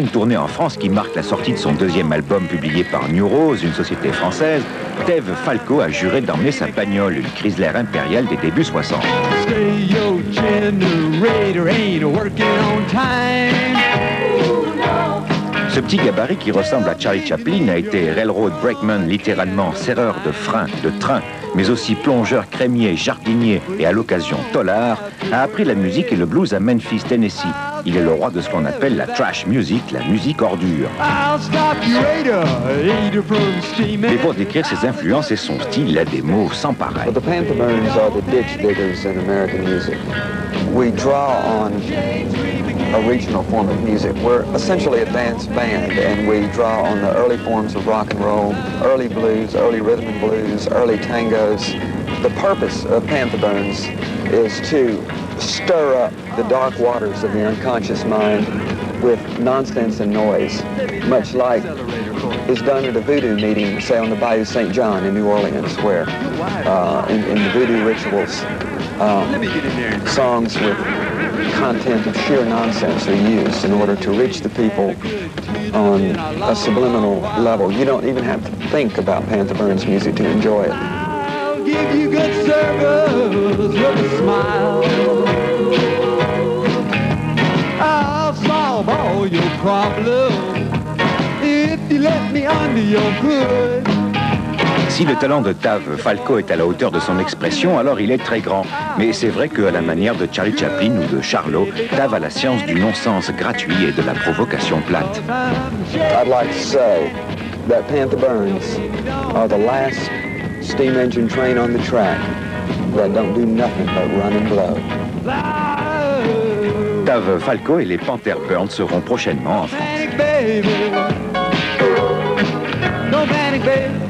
une tournée en France qui marque la sortie de son deuxième album publié par New Rose, une société française. Dave Falco a juré d'emmener sa bagnole, une Chrysler impériale des débuts 60. Ce petit gabarit qui ressemble à Charlie Chaplin a été railroad brakeman, littéralement serreur de frein, de train, mais aussi plongeur, crémier, jardinier et à l'occasion tolard, a appris la musique et le blues à Memphis, Tennessee. Il est le roi de ce qu'on appelle la trash music, la musique ordure. Mais pour décrire ses influences et son style, il a des mots sans pareil. The Panther Burns are the ditch diggers in American music. We draw on a regional form of music. We're essentially a dance band, and we draw on the early forms of rock and roll, early blues, early rhythm and blues, early tangos. The purpose of Panther Burns is to stir up the dark waters of the unconscious mind with nonsense and noise, much like is done at a voodoo meeting, say on the Bayou St. John in New Orleans, where in the voodoo rituals, songs with content of sheer nonsense are used in order to reach the people on a subliminal level. You don't even have to think about Panther Burns music to enjoy it. I'll give you good service with a smile. I'll solve all your problems if you let me under your hood. Si le talent de Dave Falco est à la hauteur de son expression, alors il est très grand. Mais c'est vrai qu'à la manière de Charlie Chaplin ou de Charlot, Dave a la science du non-sens gratuit et de la provocation plate. I'd like to say that Panther Burns are the last steam engine train on the track that don't do nothing but run and blow. Dave Falco et les Panther Burns seront prochainement en France. No panic, baby.